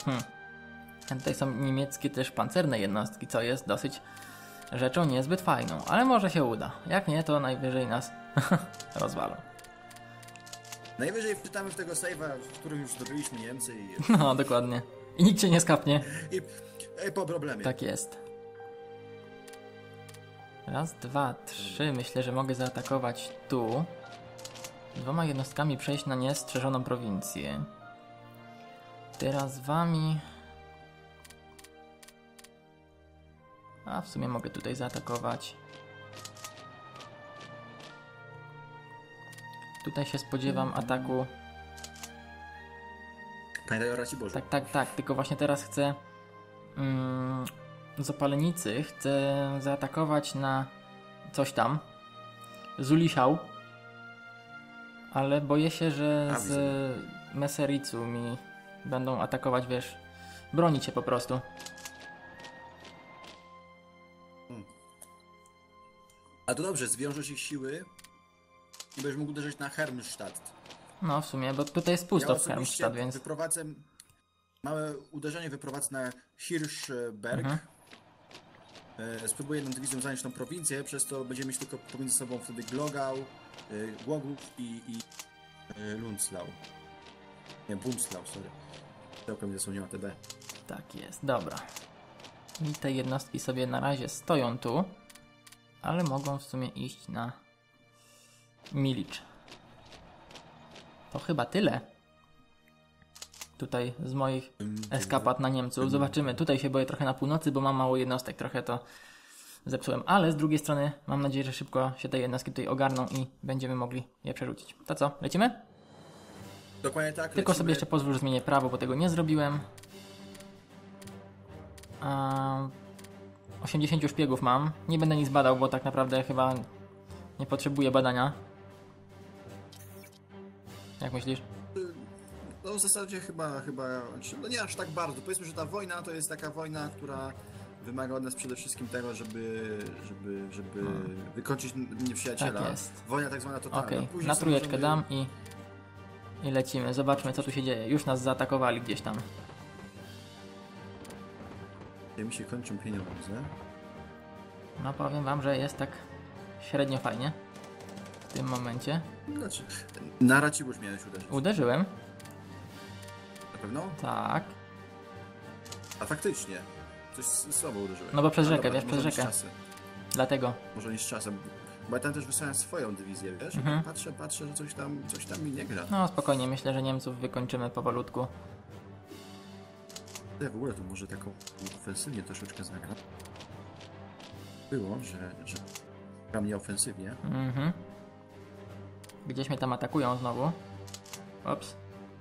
Tutaj są niemieckie też pancerne jednostki, co jest dosyć rzeczą niezbyt fajną, ale może się uda. Jak nie, to najwyżej nas rozwalą. Najwyżej wczytamy w tego save'a, w którym już zdobyliśmy Niemcy i... No, dokładnie. I nikt się nie skapnie. I po problemie. Tak jest. Raz, dwa, trzy. Myślę, że mogę zaatakować tu. 2 jednostkami przejść na niestrzeżoną prowincję. Teraz wami... A w sumie mogę tutaj zaatakować. Tutaj się spodziewam ataku. Pamiętaj o Raciborzu. Tak. Tylko właśnie teraz chcę... z opalenicy chcę zaatakować na coś tam. Zulisiał. Ale boję się, że z Mesericu mi będą atakować, wiesz, bronić się po prostu. A to dobrze, zwiążesz ich siły i będziesz mógł uderzyć na Hermstadt. No w sumie, bo tutaj jest pusto w Hermstadt, więc... wyprowadzę... Małe uderzenie wyprowadzę na Hirschberg. Spróbuję jedną dywizją zająć tą prowincję, przez to będziemy mieć tylko pomiędzy sobą wtedy Glogau, Głogów i Lundslau. Nie, Bundslau, sorry. Całkiem ze sobą nie ma TB. Tak jest, dobra. I te jednostki sobie na razie stoją tu, ale mogą w sumie iść na Milicz. To chyba tyle. Tutaj z moich eskapad na Niemców. Zobaczymy. Tutaj się boję trochę na północy, bo mam mało jednostek. Trochę to zepsułem. Ale z drugiej strony mam nadzieję, że szybko się te jednostki tutaj ogarną i będziemy mogli je przerzucić. To co? Lecimy? Dokładnie tak. Tylko sobie jeszcze pozwól, że zmienię prawo, bo tego nie zrobiłem. 80 szpiegów mam. Nie będę nic badał, bo tak naprawdę chyba nie potrzebuję badania. Jak myślisz? No w zasadzie chyba, no nie aż tak bardzo. Powiedzmy, że ta wojna to jest taka wojna, która wymaga od nas przede wszystkim tego, żeby wykończyć nieprzyjaciela. Tak jest. Wojna tak zwana totalna. Okej, na trójeczkę dam i lecimy. Zobaczmy, co tu się dzieje. Już nas zaatakowali gdzieś tam. Gdzie mi się kończą pieniądze. No powiem wam, że jest tak średnio fajnie w tym momencie. Znaczy, na Racibórz miałeś uderzyć. Uderzyłem. Na pewno? Tak. A faktycznie. Coś słabo uderzyłem. No bo przez rzekę, dobra, wiesz, przez rzekę. Dlatego. Może nie z czasem. Bo ja tam też wysłałem swoją dywizję, wiesz? Patrzę, że coś tam mi nie gra. No spokojnie, myślę, że Niemców wykończymy powolutku. Ja w ogóle tu może taką ofensywnie troszeczkę zagram. Było, że gra mnie ofensywnie. Gdzieś mnie tam atakują znowu. Ops.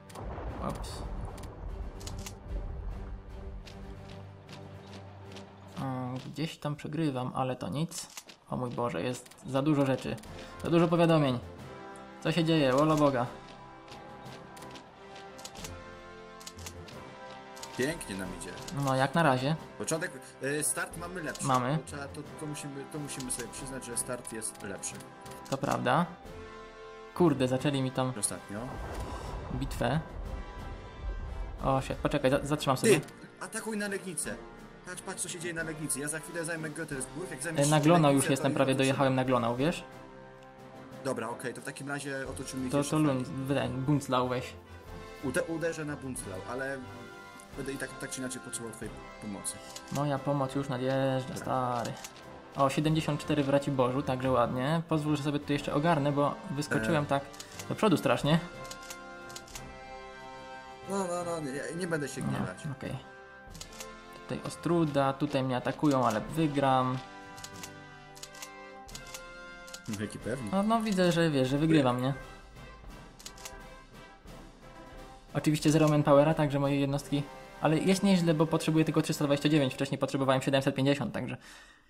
Gdzieś tam przegrywam, ale to nic. O mój Boże, jest za dużo rzeczy. Za dużo powiadomień. Co się dzieje? Wola Boga. Pięknie nam idzie. No jak na razie. Początek, start mamy lepszy. Mamy. To musimy sobie przyznać, że start jest lepszy. To prawda. Kurde, zaczęli mi tam Ostatnio. bitwę. O shit, poczekaj, zatrzymam sobie. Ty, atakuj na Legnicę. Patrz co się dzieje na Legnicy. Ja za chwilę zajmę Götelsburg. Jak zajmę Na Glonau już Legnicę, jestem, prawie dojechałem na Glonau, wiesz? Dobra, okej, to w takim razie otoczymy ich To jeszcze Bundslau weź. uderzę na Bundslau, ale będę i tak czy inaczej potrzebował twojej pomocy. Moja pomoc już nadjeżdża, stary. O, 74 w Raciborzu, także ładnie. Pozwól, że sobie tu jeszcze ogarnę, bo wyskoczyłem tak do przodu strasznie. No, nie będę się gniewać. Okej. Tutaj Ostruda, tutaj mnie atakują, ale wygram. Jaki pewny. No widzę, że wiesz, że wygrywam, nie? Oczywiście zero manpowera, także moje jednostki... Ale jest nieźle, bo potrzebuję tylko 329, wcześniej potrzebowałem 750, także...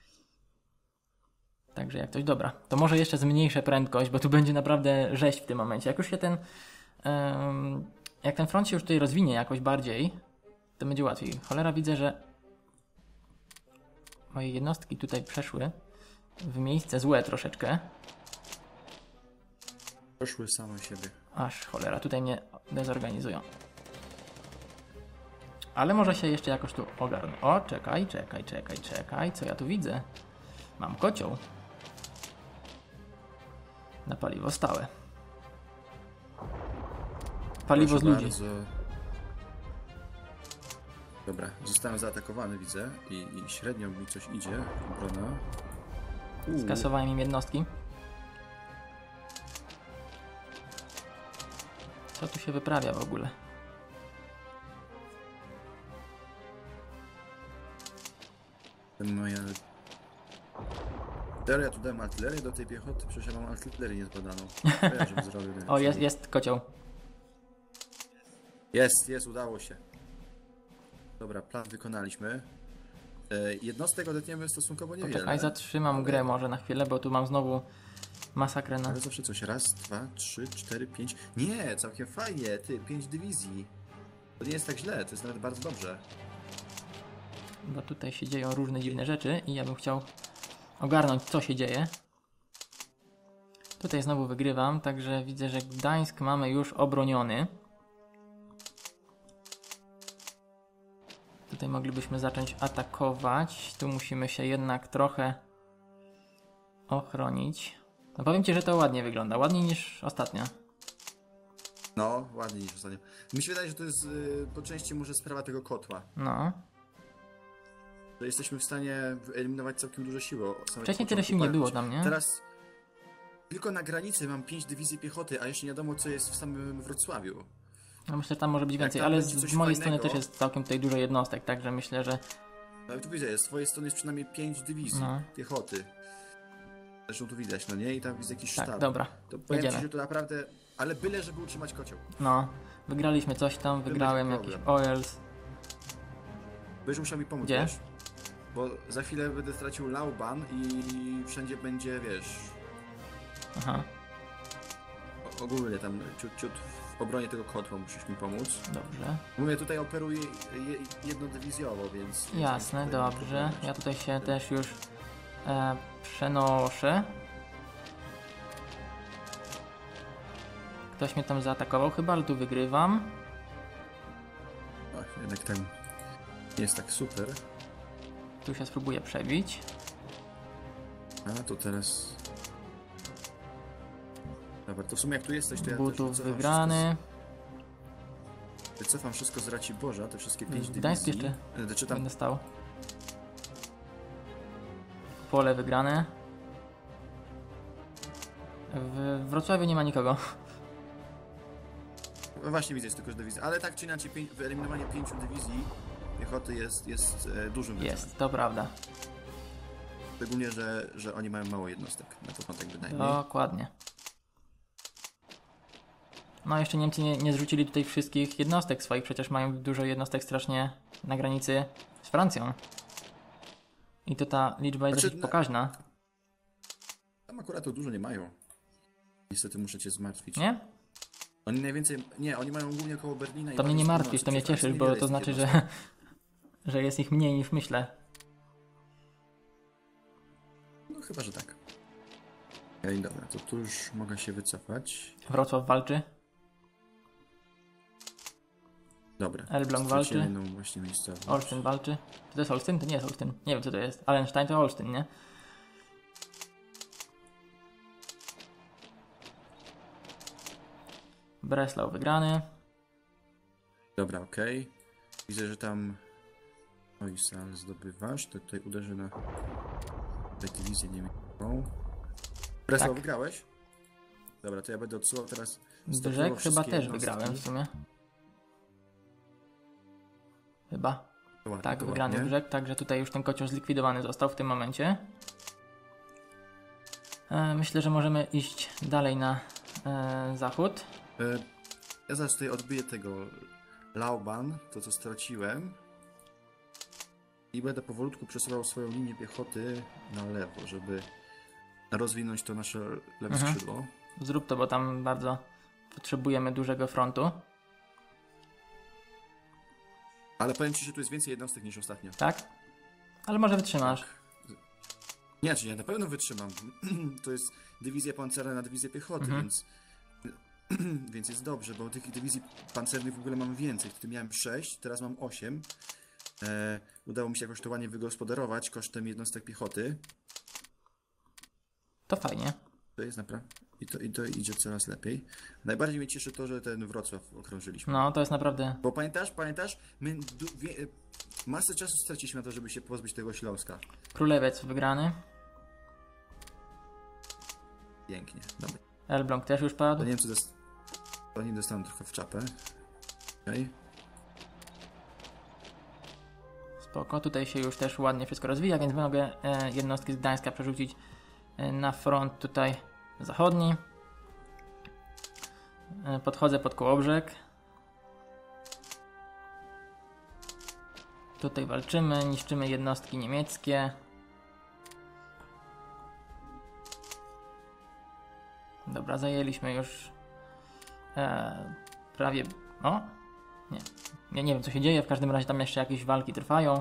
Także jak coś dobra. To może jeszcze zmniejszę prędkość, bo tu będzie naprawdę rzeź w tym momencie. Jak już się ten... jak ten front się już tutaj rozwinie jakoś bardziej, to będzie łatwiej. Cholera, widzę, że moje jednostki tutaj przeszły w miejsce złe troszeczkę. Poszły same siebie. Aż cholera, tutaj mnie dezorganizują. Ale może się jeszcze jakoś tu ogarnę. O, czekaj. Co ja tu widzę? Mam kocioł. Na paliwo stałe. Paliwo z Proszę ludzi. bardzo. Dobra, zostałem zaatakowany, widzę. I średnio mi coś idzie. Obrona. Skasowałem im jednostki. Co tu się wyprawia w ogóle? Moja... Ja tu dałem artylerię do tej piechoty, przecież ja mam artylerię niezbadaną. Ja, żebym zrobił O, jest kocioł. Jest, udało się. Dobra, plan wykonaliśmy. Jednostek odetniemy stosunkowo niewiele. Poczekaj, zatrzymam grę może na chwilę, bo tu mam znowu masakrę na... Ale zawsze coś. Raz, 2, 3, 4, 5. Nie, całkiem fajnie. 5 dywizji. To nie jest tak źle, to jest nawet bardzo dobrze. Bo tutaj się dzieją różne dziwne rzeczy i ja bym chciał ogarnąć, co się dzieje. Tutaj znowu wygrywam, także widzę, że Gdańsk mamy już obroniony. Tutaj moglibyśmy zacząć atakować. Tu musimy się jednak trochę ochronić. No powiem Ci, że to ładnie wygląda. Ładniej niż ostatnio. No, ładniej niż ostatnio. Mi się wydaje, że to jest po części może sprawa tego kotła. No. Że jesteśmy w stanie wyeliminować całkiem dużo siły. Wcześniej tyle sił nie było tam, nie? Teraz tylko na granicy mam 5 dywizji piechoty, a jeszcze nie wiadomo, co jest w samym Wrocławiu. No myślę, że tam może być więcej, ale z mojej strony też jest całkiem tutaj dużo jednostek, także myślę, że... No tu widzę, z twojej strony jest przynajmniej 5 dywizji piechoty. Zresztą tu widać, no nie? I tam widzę jakiś sztab. Tak, dobra, to powiem Ci, że to naprawdę... Ale byle, żeby utrzymać kocioł. No, wygraliśmy coś tam, wygrałem jakiś oils. Będziesz musiał mi pomóc, Gdzie? wiesz? Bo za chwilę będę stracił Lauban i wszędzie będzie, wiesz... Aha. Ogólnie tam ciut w obronie tego kotła musisz mi pomóc. Dobrze. Mówię, tutaj operuję jednodywizjowo, więc... Jasne, dobrze. Ja tutaj się też już przenoszę. Ktoś mnie tam zaatakował chyba, ale tu wygrywam. Ach, jednak tam nie jest tak super. Tu się spróbuję przebić. A, to teraz... Dobra, to w sumie jak tu jesteś, to ja Butów też wygrany. Wycofam wszystko z Raciborza, te wszystkie 5 Gdańsk dywizji. jeszcze Czy tam... będę stał. Pole wygrane. W Wrocławiu nie ma nikogo. No właśnie widzę, jest tylko dywizja, ale tak czy inaczej wyeliminowanie 5 dywizji piechoty jest dużym wyzwaniem. Jest, to prawda. Szczególnie, że oni mają mało jednostek na początek bynajmniej. Dokładnie. No jeszcze Niemcy nie zrzucili tutaj wszystkich jednostek swoich, przecież mają dużo jednostek strasznie na granicy z Francją. I to ta liczba jest dosyć pokaźna. Tam akurat to dużo nie mają. Niestety muszę Cię zmartwić. Nie? Oni najwięcej... Nie, oni mają głównie koło Berlina i... To mnie nie martwisz, to mnie cieszysz, bo to znaczy, że jest ich mniej niż myślę. No chyba, że tak. Ej, dobra, to tu już mogę się wycofać. Wrocław walczy. Dobra. Elbląg walczy. Właśnie miejscowość. Olsztyn walczy. Czy to jest Olsztyn? To nie jest Olsztyn. Nie wiem co to jest. Allenstein to Olsztyn, nie? Breslau wygrany. Dobra, okej. Widzę, że tam... Oj, sal zdobywasz. To tutaj uderzy na... Tutaj dywizję niemiecką. Breslau Tak. wygrałeś? Dobra, to ja będę odsyłał teraz... Brzeg chyba też wygrałem w sumie. Chyba. Ładnie, Tak, wygrany ładnie. Brzeg, także tutaj już ten kocioł zlikwidowany został w tym momencie. Myślę, że możemy iść dalej na zachód. Ja zaraz tutaj odbiję tego Lauban, to co straciłem. I będę powolutku przesuwał swoją linię piechoty na lewo, żeby rozwinąć to nasze lewe skrzydło. Zrób to, bo tam bardzo potrzebujemy dużego frontu. Ale powiem Ci, że tu jest więcej jednostek niż ostatnio. Tak? Ale może wytrzymasz. Tak. Nie, na pewno wytrzymam. To jest dywizja pancerna na dywizję piechoty, więc więc jest dobrze, bo tych dywizji pancernych w ogóle mam więcej. Wtedy miałem 6, teraz mam 8. Udało mi się jakoś to ładnie wygospodarować kosztem jednostek piechoty. To fajnie. To jest naprawdę... I to idzie coraz lepiej. Najbardziej mnie cieszy to, że ten Wrocław okrążyliśmy. No, to jest naprawdę... Bo pamiętasz? My masę czasu straciliśmy na to, żeby się pozbyć tego Śląska. Królewiec wygrany. Pięknie. Dobra. Elbląg też już padł. To Niemcy oni dostaną trochę w czapę. Okay. Spoko, tutaj się już też ładnie wszystko rozwija, więc mogę jednostki z Gdańska przerzucić na front tutaj zachodni. Podchodzę pod Kołobrzeg. Tutaj walczymy, niszczymy jednostki niemieckie. Dobra, zajęliśmy już prawie... O! Nie. Ja nie wiem, co się dzieje, w każdym razie tam jeszcze jakieś walki trwają.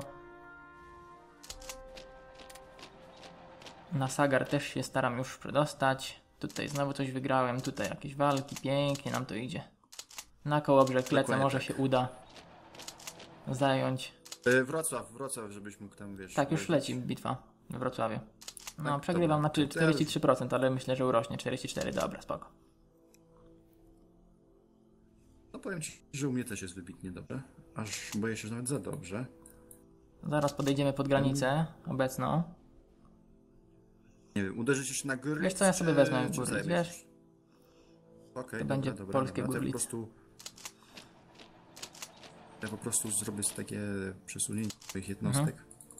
Na Sagar też się staram już przedostać. Tutaj znowu coś wygrałem, tutaj jakieś walki, pięknie nam to idzie. Na Kołobrzeg lecę, może się uda zająć. Wrocław, żebyś mógł tam, wiesz... Tak, już leci bitwa we Wrocławiu. No, tak, przegrywam, dobra. znaczy 43%, ale myślę, że urośnie 44%, dobra, spoko. No powiem ci, że u mnie też jest wybitnie dobrze. Aż boję się, że nawet za dobrze. Zaraz podejdziemy pod granicę obecną. Nie wiem, uderzyć jeszcze na Görlitz? Wiesz co, ja sobie wezmę czy Görlitz, zajmiesz? wiesz? Okej, To będzie polskie dobra. Görlitz. Ja po prostu zrobię takie przesunięcie swoich jednostek.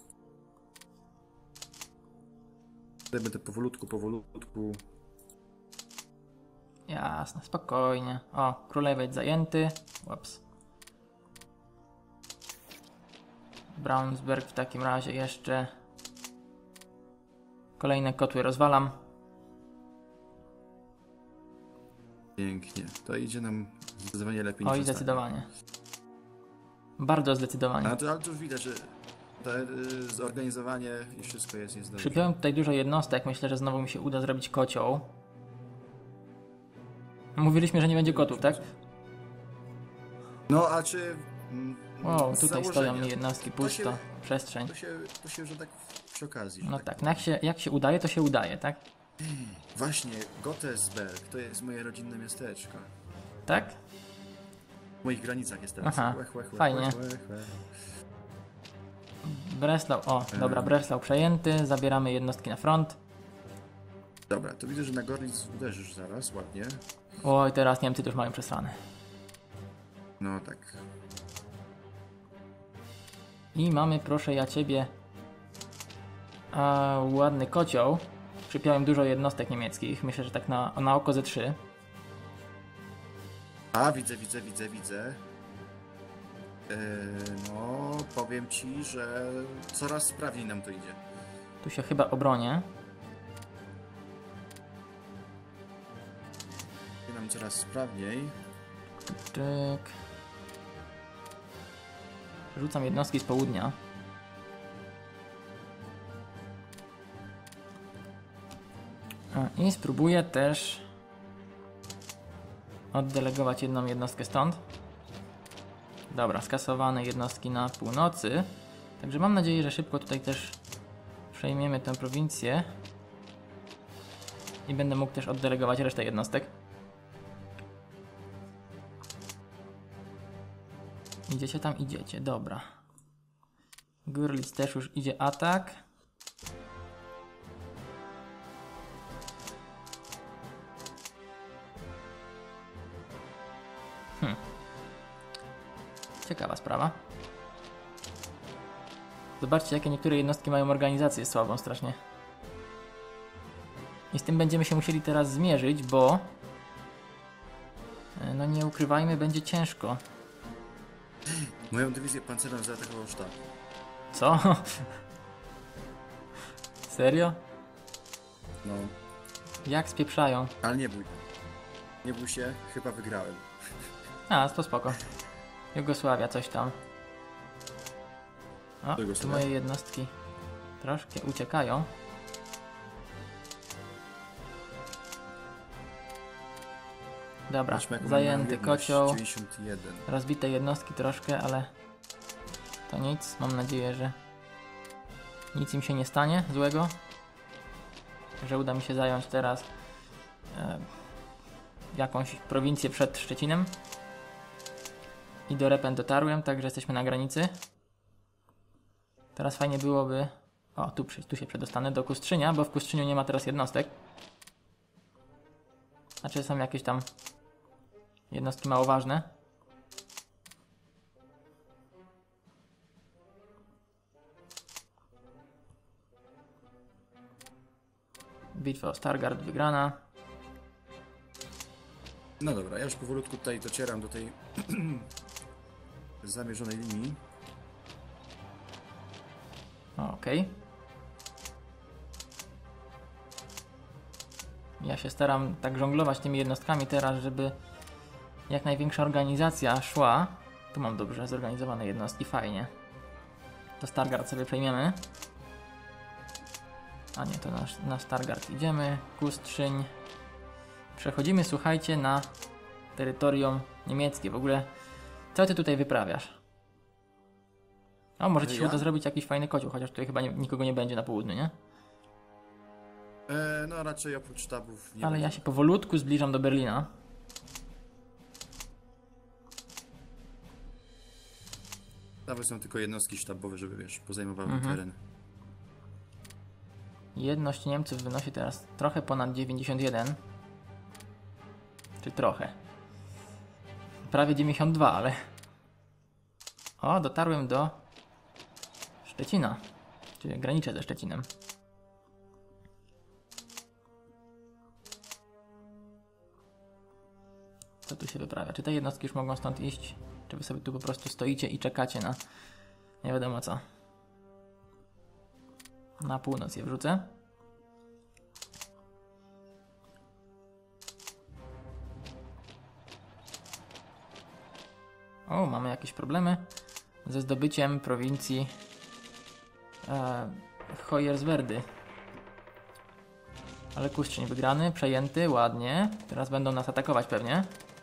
Tutaj będę powolutku. Jasne, spokojnie. O, Królewiec zajęty. Ups. Braunsberg w takim razie jeszcze. Kolejne kotły rozwalam. Pięknie. To idzie nam zdecydowanie lepiej niż Oj, ostatnio. zdecydowanie. Bardzo zdecydowanie. Ale to już widać, że to zorganizowanie i wszystko jest dobrze. Przypiąłem tutaj dużo jednostek. Myślę, że znowu mi się uda zrobić kocioł. Mówiliśmy, że nie będzie kotów, tak? No, a czy... Wow, z tutaj założenia, stoją mi jednostki, pusto, przestrzeń. To się, że tak przy okazji. Że No tak. tak, no jak się udaje, to się udaje, tak? Właśnie, Gotesberg to jest moje rodzinne miasteczko. Tak? W moich granicach jest teraz. Aha, fajnie. Breslau, o, dobra, Breslau przejęty, zabieramy jednostki na front. Dobra, to widzę, że na Görlitz uderzysz zaraz, ładnie. Oj, teraz Niemcy też mają przesrane. No tak. I mamy, proszę ja ciebie, ładny kocioł. Przypiąłem dużo jednostek niemieckich, myślę, że tak na oko ze 3. A, widzę. No, powiem ci, że coraz sprawniej nam to idzie. Tu się chyba obronię. Idzie nam coraz sprawniej. Czyk. Rzucam jednostki z południa. I spróbuję też oddelegować jedną jednostkę stąd. Dobra, skasowane jednostki na północy. Także mam nadzieję, że szybko tutaj też przejmiemy tę prowincję. I będę mógł też oddelegować resztę jednostek. Idziecie tam? Idziecie, dobra. Görlitz też już idzie atak. Ciekawa sprawa. Zobaczcie, jakie niektóre jednostki mają organizację słabą strasznie. I z tym będziemy się musieli teraz zmierzyć, bo no nie ukrywajmy, będzie ciężko. Moją dywizję pancerną zaatakował sztab. Co? Serio? No, Jak spieprzają? ale nie bój. Nie bój się, chyba wygrałem. A, to spoko. Jugosławia, coś tam. O, tu Jugosławia? moje jednostki troszkę uciekają. Dobra, Zobaczmy, jaką zajęty mają jedność. kocioł. 91. Rozbite jednostki troszkę, ale to nic. Mam nadzieję, że nic im się nie stanie złego. Że uda mi się zająć teraz jakąś prowincję przed Szczecinem. I do Repen dotarłem, także jesteśmy na granicy. Teraz fajnie byłoby... O, tu się przedostanę do Kustrzynia, bo w Kustrzyniu nie ma teraz jednostek. Znaczy są jakieś tam jednostki mało ważne. Bitwa o Stargard wygrana. No dobra, ja już powolutku tutaj docieram do tej zamierzonej linii. Okej. Ja się staram tak żonglować tymi jednostkami teraz, żeby jak największa organizacja szła. Tu mam dobrze zorganizowane jednostki, fajnie. To Stargard sobie przejmiemy. A nie, to na Stargard idziemy. Kustrzyń. Przechodzimy, słuchajcie, na terytorium niemieckie. W ogóle, co ty tutaj wyprawiasz? O, może ci się uda zrobić jakiś fajny kocioł, chociaż tutaj chyba nikogo nie będzie na południu, nie? No raczej oprócz sztabów nie Ale będzie. ja się powolutku zbliżam do Berlina. Nawet są tylko jednostki sztabowe, żeby wiesz, pozajmowały teren. Jedność Niemców wynosi teraz trochę ponad 91. Czy trochę. Prawie 92, ale... O, dotarłem do Szczecina. Czyli graniczę ze Szczecinem. Co tu się wyprawia? Czy te jednostki już mogą stąd iść? Czy wy sobie tu po prostu stoicie i czekacie na... nie wiadomo co. Na północ je wrzucę. O, mamy jakieś problemy ze zdobyciem prowincji Hoyerswerdy. Ale Kustrzyń wygrany, przejęty, ładnie. Teraz będą nas atakować pewnie.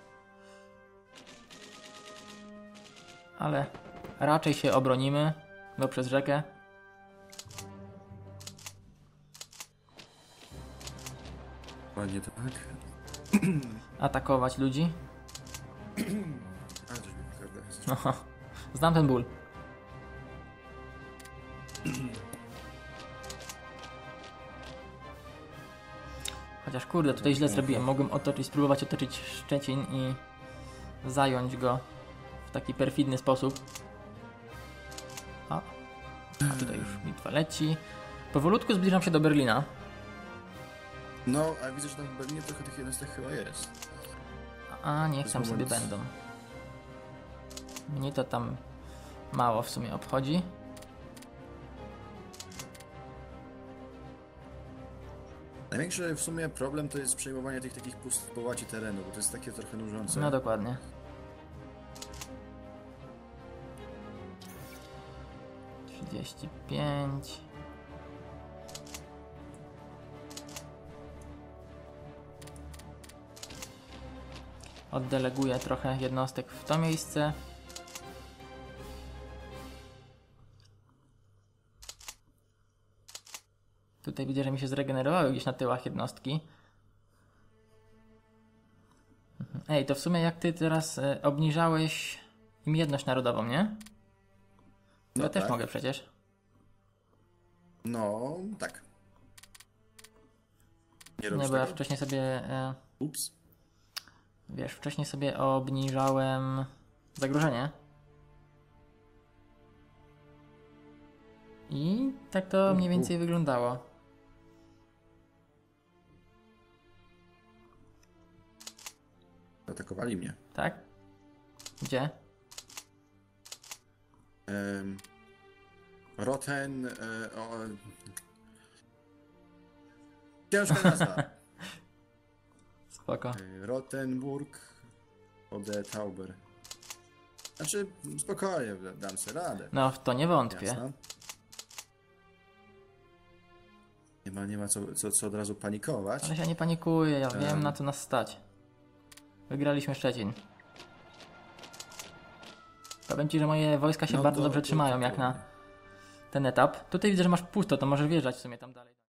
Ale raczej się obronimy, bo przez rzekę. Ładnie tak. Atakować ludzi. Ale też mi naprawdę. No, znam ten ból. Chociaż kurde, tutaj źle zrobiłem. Mogłem spróbować otoczyć Szczecin i zająć go w taki perfidny sposób. A tutaj już bitwa leci. Powolutku zbliżam się do Berlina. No, a widzę, że tam w Berlinie trochę tych jednostek chyba jest. A niech tam sobie będą. Mnie to tam mało w sumie obchodzi. Największy w sumie problem to jest przejmowanie tych takich pustych połaci terenu, bo to jest takie trochę nużące. No dokładnie. $35. Oddeleguję trochę jednostek w to miejsce. Tutaj widzę, że mi się zregenerowały gdzieś na tyłach jednostki. Ej, to w sumie jak ty teraz obniżałeś im jedność narodową, nie? To ja też tak. mogę przecież. No, tak. Nie Nie, robisz bo ja tego? wcześniej sobie... Ups. Wiesz, wcześniej sobie obniżałem zagrożenie. I tak to mniej więcej wyglądało. Atakowali mnie. Tak? Gdzie? Roten... Ciężka nazwa. Spoko. Rotenburg Ode Tauber. Znaczy, spokojnie, dam sobie radę. No, w to nie wątpię. Jasne. Nie ma co od razu panikować. Ale ja nie panikuję, ja wiem na co nas stać. Wygraliśmy Szczecin. Powiem ci, że moje wojska się No bardzo to- dobrze to- trzymają to- jak na ten etap. Tutaj widzę, że masz pusto, to możesz wjeżdżać w sumie tam dalej.